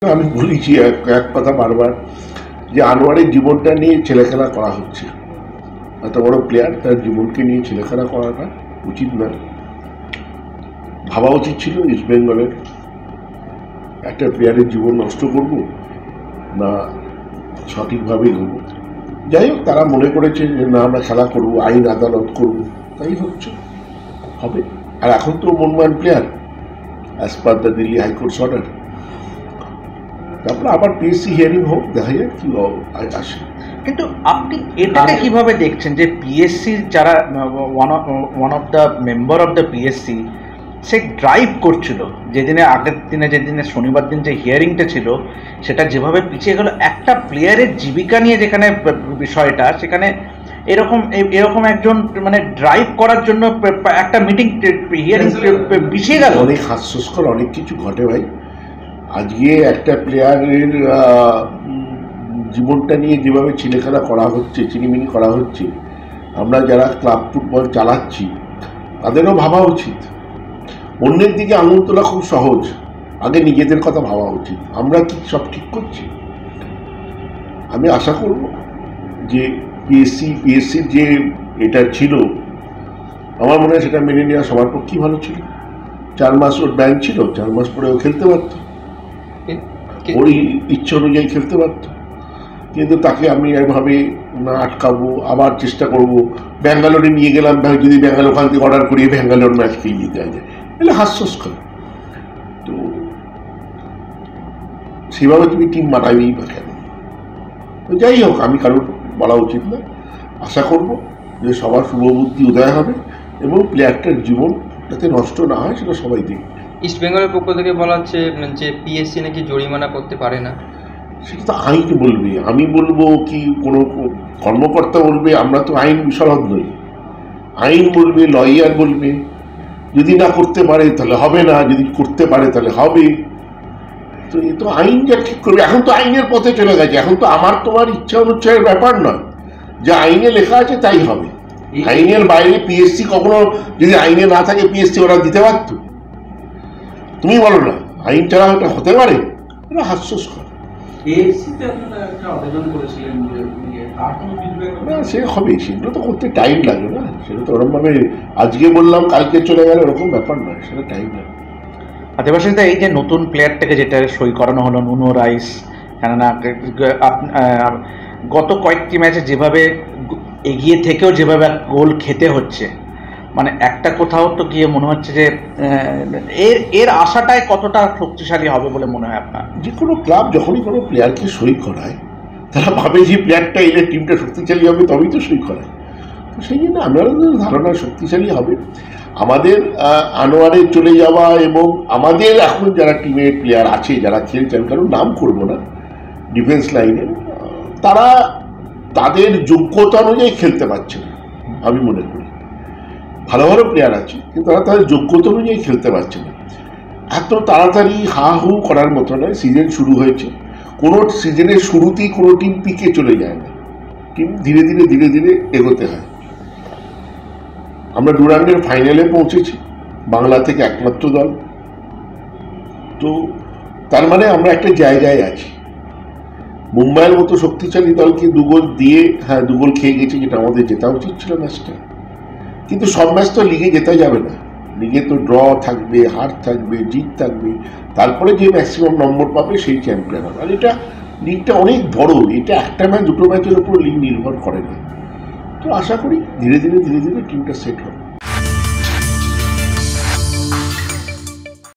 আমি বলেছি এক কথা বারবার যে আনোয়ারের জীবনটা নিয়ে ছেলেখেলা করা হচ্ছে। এত বড় প্লেয়ার, তার জীবনকে নিয়ে ছেলেখেলা করাটা উচিত নয়। ভাবা উচিত ছিল ইস্ট বেঙ্গলের একটা প্লেয়ারের জীবন নষ্ট করব না সঠিকভাবে এগোবো। যাই হোক, তারা মনে করেছে যে না আমরা খেলা করবো, আইন আদালত করবো, তাই হচ্ছে, হবে। আর এখন তো মনমান player as per the Delhi high court's order. তারপরে আবার পিএসসি হিয়ারিং হোক, দেখা যাক কি আসে। কিন্তু আপনি এটাকে কিভাবে দেখছেন যে পিএসসি যারা one of the member of the PSC সে ড্রাইভ করছিল, যেদিনে আগের দিনে যেদিনে শনিবার দিন যে হিয়ারিংটা ছিল সেটা যেভাবে পিছিয়ে গেল, একটা প্লেয়ারের জীবিকা নিয়ে যেখানে বিষয়টা, সেখানে এরকম একজন মানে ড্রাইভ করার জন্য একটা মিটিং হিয়ারিং পিছিয়ে গেল। অনেক হাস্যস্কর অনেক কিছু ঘটে ভাই। আজকে একটা প্লেয়ারের জীবনটা নিয়ে যেভাবে ছেলেখেলা করা হচ্ছে, চিনিমিনি করা হচ্ছে, আমরা যারা ক্লাব ফুটবল চালাচ্ছি তাদেরও ভাবা উচিত। অন্যের দিকে আঙুল তোলা খুব সহজ, আগে নিজেদের কথা ভাবা উচিত। আমরা কি সব ঠিক করছি? আমি আশা করব যে পিএসসির যে এটা ছিল, আমার মনে হয় সেটা মেনে নেওয়া সবার পক্ষেই ভালো ছিল। 4 মাস ওর ব্যান ছিল, 4 মাস পরে ও খেলতে পারত, ওর ইচ্ছে অনুযায়ী খেলতে পারত। কিন্তু তাকে আমি এভাবে না আটকাবো, আবার চেষ্টা করব। ব্যাঙ্গালোরে নিয়ে গেলাম, যদি ব্যাঙ্গালোর ওখান থেকে অর্ডার করিয়ে ব্যাঙ্গালোর ম্যাচ খেয়ে দেওয়া যায়, তাহলে হাস্যস্কর। তো সেভাবে তুমি টিম বানাবেই বা কেন? তো যাই হোক, আমি কারোর বলা উচিত না। আশা করব যে সবার শুভবুদ্ধি উদয় হবে এবং প্লেয়ারটার জীবন যাতে নষ্ট না হয় সেটা সবাই দেখবে। ইস্ট বেঙ্গলের পক্ষ থেকে বলা হচ্ছে যে পিএসসি নাকি জরিমানা করতে পারে না। সেটা তো আইন বলবে, আমি বলবো কি কোনো কর্মকর্তা বলবে? আমরা তো আইন বিশারদ নই। আইন বলবে, লয়ার বলবে। যদি না করতে পারে তাহলে হবে না, যদি করতে পারে তাহলে হবে। তো এ তো আইন যা ঠিক করবে। এখন তো আইনের পথে চলে গেছে, এখন তো আমার তোমার ইচ্ছা অনুচ্ছায়ের ব্যাপার না, যা আইনে লেখা আছে তাই হবে। আইনের বাইরে পিএসসি কখনো, যদি আইনে না থাকে পিএসসি ওরা দিতে পারত? তুমি বলো না, আইন ছাড়া ওটা হতে পারে? এটা হাস্যস্কর। না, সে হবে, সেগুলো তো করতে টাইম লাগে না। সেটা তো ওরকম ভাবে আজকে বললাম কালকে চলে গেল ওরকম ব্যাপার নয়, সেটা টাইম লাগে। আদিবাসীতে এই যে নতুন প্লেয়ারটাকে যেটা সই করানো হলো, নুনো রাইস, কেননা গত কয়েকটি ম্যাচে যেভাবে এগিয়ে থেকেও যেভাবে গোল খেতে হচ্ছে, মানে একটা কোথাও তো গিয়ে মনে হচ্ছে যে এর আশাটাই কতটা শক্তিশালী হবে বলে মনে হয় আপনার? যে কোনো ক্লাব যখনই কোনো প্লেয়ারকে সই করায়, তারা ভাবে যে প্লেয়ারটা এলে টিমটা শক্তিশালী হবে, তবেই তো সই করায়। তো সেই জন্য আমাদের ধারণা শক্তিশালী হবে। আমাদের আনোয়ারে চলে যাওয়া এবং আমাদের এখন যারা টিমের প্লেয়ার আছে, যারা খেলছেন, কারণ নাম করবো না, ডিফেন্স লাইনে, তারা তাদের যোগ্যতা অনুযায়ী খেলতে পারছে না। আমি মনে করি ভালো ভালো প্লেয়ার আছে, কিন্তু তারা তাদের যোগ্যতা অনুযায়ী খেলতে পারছে না। এত তাড়াতাড়ি হা হু করার মতো নয়। সিজন শুরু হয়েছে, কোনো সিজনের শুরুতেই কোনো টিম পিকে চলে যায় না। টিম ধীরে ধীরে ধীরে ধীরে এগোতে হয়। আমরা ডুরান্ডের ফাইনালে পৌঁছেছি, বাংলা থেকে একমাত্র দল। তো তার মানে আমরা একটা জায়গায় আছি। মুম্বাইয়ের মতো শক্তিশালী দলকে 2 গোল দিয়ে, হ্যাঁ 2 গোল খেয়ে গেছে, যেটা আমাদের জেতা উচিত ছিল ম্যাচটা। কিন্তু সব ম্যাচ তো লিগে জেতা যাবে না। লিগে তো ড্র থাকবে, হার থাকবে, জিত থাকবে, তারপরে যে ম্যাক্সিমাম নম্বর পাবে সেই চ্যাম্পিয়ন হবে। আর এটা লিগটা অনেক বড়, এটা একটা ম্যাচ দুটো ম্যাচের উপর লিগ নির্ভর করে না। তো আশা করি ধীরে ধীরে ধীরে ধীরে টিমটা সেট হবে।